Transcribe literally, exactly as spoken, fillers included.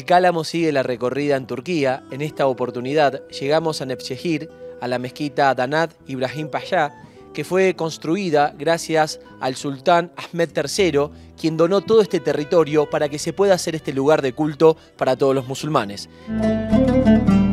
Cálamo sigue la recorrida en Turquía. En esta oportunidad llegamos a Nevşehir, a la mezquita Danat Ibrahim Pasha, que fue construida gracias al sultán Ahmed tercero, quien donó todo este territorio para que se pueda hacer este lugar de culto para todos los musulmanes.